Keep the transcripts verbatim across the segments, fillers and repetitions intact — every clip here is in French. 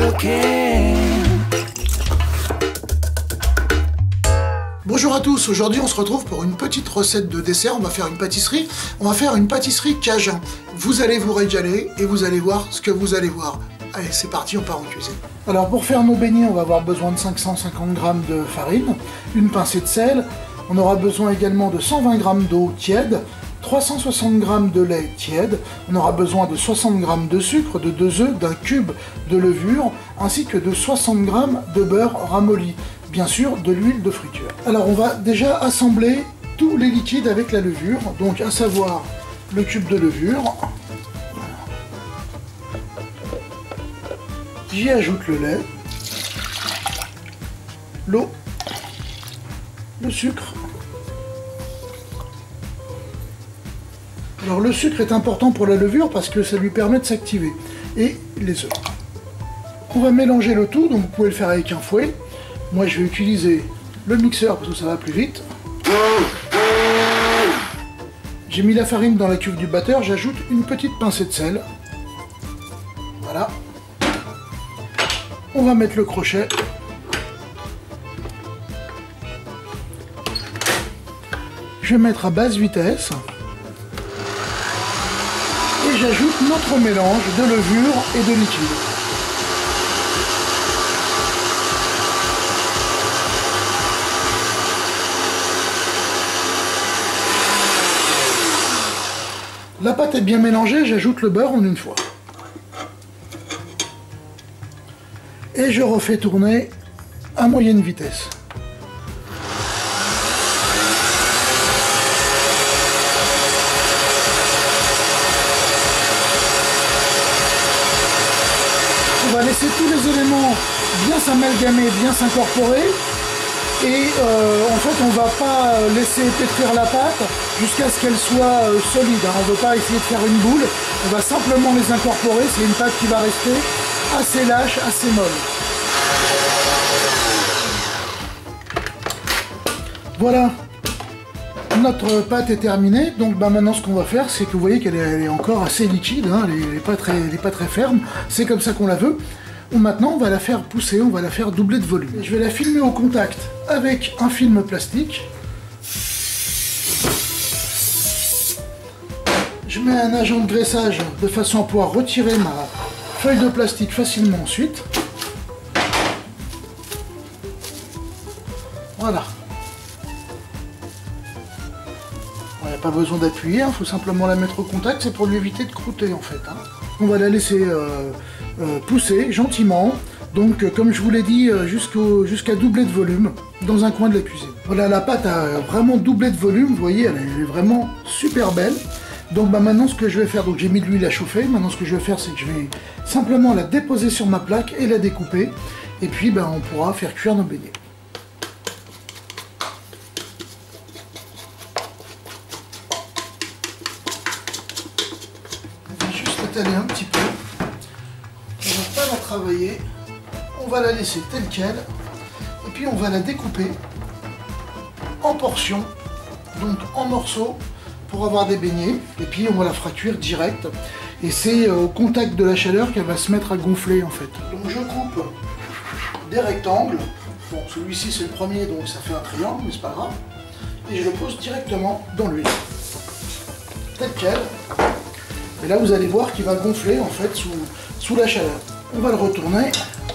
looking. Bonjour à tous, aujourd'hui on se retrouve pour une petite recette de dessert, on va faire une pâtisserie, on va faire une pâtisserie cajun. Vous allez vous régaler et vous allez voir ce que vous allez voir. Allez, c'est parti, on part en cuisine. Alors pour faire nos beignets, on va avoir besoin de cinq cent cinquante grammes de farine, une pincée de sel, on aura besoin également de cent vingt grammes d'eau tiède, trois cent soixante grammes de lait tiède, on aura besoin de soixante grammes de sucre, de deux œufs, d'un cube de levure, ainsi que de soixante grammes de beurre ramolli. Bien sûr, de l'huile de friture. Alors on va déjà assembler tous les liquides avec la levure, donc à savoir le cube de levure. J'y ajoute le lait, l'eau, le sucre. Alors le sucre est important pour la levure parce que ça lui permet de s'activer. Et les œufs. On va mélanger le tout, donc vous pouvez le faire avec un fouet. Moi je vais utiliser le mixeur parce que ça va plus vite. J'ai mis la farine dans la cuve du batteur, j'ajoute une petite pincée de sel. Voilà. On va mettre le crochet. Je vais mettre à basse vitesse. Et j'ajoute notre mélange de levure et de liquide. La pâte est bien mélangée, j'ajoute le beurre en une fois. Et je refais tourner à moyenne vitesse. On va laisser tous les éléments bien s'amalgamer, bien s'incorporer. Et euh, en fait, on ne va pas laisser pétrir la pâte jusqu'à ce qu'elle soit euh, solide. Hein. On ne veut pas essayer de faire une boule. On va simplement les incorporer. C'est une pâte qui va rester assez lâche, assez molle. Voilà. Notre pâte est terminée. Donc bah, maintenant, ce qu'on va faire, c'est que vous voyez qu'elle est, est encore assez liquide. Hein. Elle n'est pas, pas très ferme. C'est comme ça qu'on la veut. Maintenant, on va la faire pousser, on va la faire doubler de volume. Je vais la filmer au contact avec un film plastique. Je mets un agent de graissage de façon à pouvoir retirer ma feuille de plastique facilement ensuite. Voilà. Il n'y a pas besoin d'appuyer, il faut simplement la mettre au contact, c'est pour lui éviter de croûter en fait. Hein. On va la laisser euh, euh, pousser gentiment, donc euh, comme je vous l'ai dit, euh, jusqu'au, jusqu'à doubler de volume dans un coin de la cuisine. Voilà, la pâte a vraiment doublé de volume, vous voyez, elle est vraiment super belle. Donc bah, maintenant ce que je vais faire, donc j'ai mis de l'huile à chauffer, maintenant ce que je vais faire c'est que je vais simplement la déposer sur ma plaque et la découper, et puis bah, on pourra faire cuire nos beignets. Un petit peu, on va pas la travailler, on va la laisser telle quelle, et puis on va la découper en portions, donc en morceaux, pour avoir des beignets, et puis on va la faire cuire direct, et c'est au contact de la chaleur qu'elle va se mettre à gonfler en fait. Donc je coupe des rectangles, bon celui-ci c'est le premier donc ça fait un triangle, mais c'est pas grave, et je le pose directement dans l'huile, telle quelle. Et là, vous allez voir qu'il va gonfler en fait sous, sous la chaleur. On va le retourner.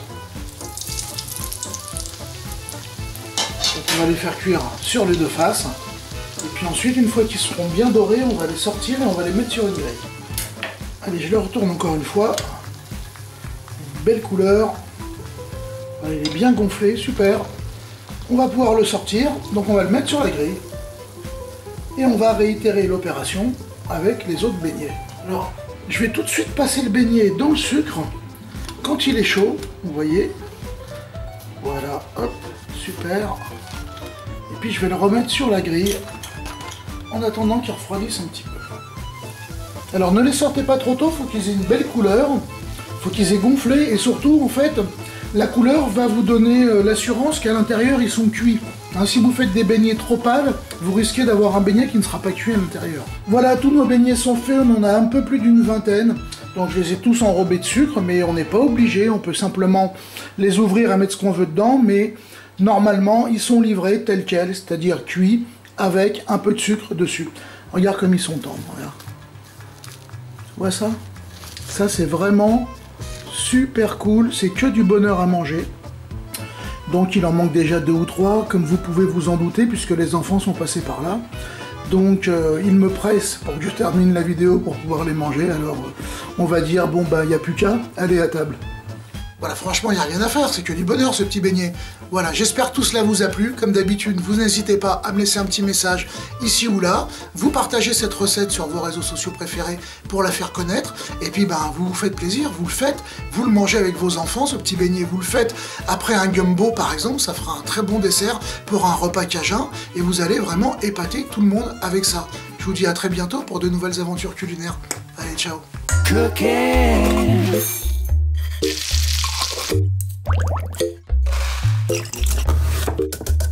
Donc, on va les faire cuire sur les deux faces. Et puis ensuite, une fois qu'ils seront bien dorés, on va les sortir et on va les mettre sur une grille. Allez, je le retourne encore une fois. Une belle couleur. Voilà, il est bien gonflé, super. On va pouvoir le sortir. Donc on va le mettre sur la grille. Et on va réitérer l'opération avec les autres beignets. Alors, je vais tout de suite passer le beignet dans le sucre quand il est chaud, vous voyez. Voilà, hop, super. Et puis je vais le remettre sur la grille en attendant qu'il refroidisse un petit peu. Alors ne les sortez pas trop tôt, il faut qu'ils aient une belle couleur, il faut qu'ils aient gonflé et surtout en fait la couleur va vous donner l'assurance qu'à l'intérieur ils sont cuits. Hein, si vous faites des beignets trop pâles, vous risquez d'avoir un beignet qui ne sera pas cuit à l'intérieur. Voilà, tous nos beignets sont faits, on en a un peu plus d'une vingtaine. Donc je les ai tous enrobés de sucre, mais on n'est pas obligé, on peut simplement les ouvrir et mettre ce qu'on veut dedans, mais normalement ils sont livrés tels quels, c'est-à-dire cuits avec un peu de sucre dessus. Regarde comme ils sont tendres, regarde. Tu vois ça? Ça c'est vraiment super cool, c'est que du bonheur à manger. Donc il en manque déjà deux ou trois, comme vous pouvez vous en douter, puisque les enfants sont passés par là. Donc euh, ils me pressent pour que je termine la vidéo pour pouvoir les manger. Alors euh, on va dire, bon bah il n'y a plus qu'à, allez à table. Voilà, franchement, il n'y a rien à faire, c'est que du bonheur ce petit beignet. Voilà, j'espère que tout cela vous a plu. Comme d'habitude, vous n'hésitez pas à me laisser un petit message ici ou là. Vous partagez cette recette sur vos réseaux sociaux préférés pour la faire connaître. Et puis, ben, vous vous faites plaisir, vous le faites. Vous le mangez avec vos enfants, ce petit beignet. Vous le faites après un gumbo, par exemple. Ça fera un très bon dessert pour un repas cajun. Et vous allez vraiment épater tout le monde avec ça. Je vous dis à très bientôt pour de nouvelles aventures culinaires. Allez, ciao. Okay.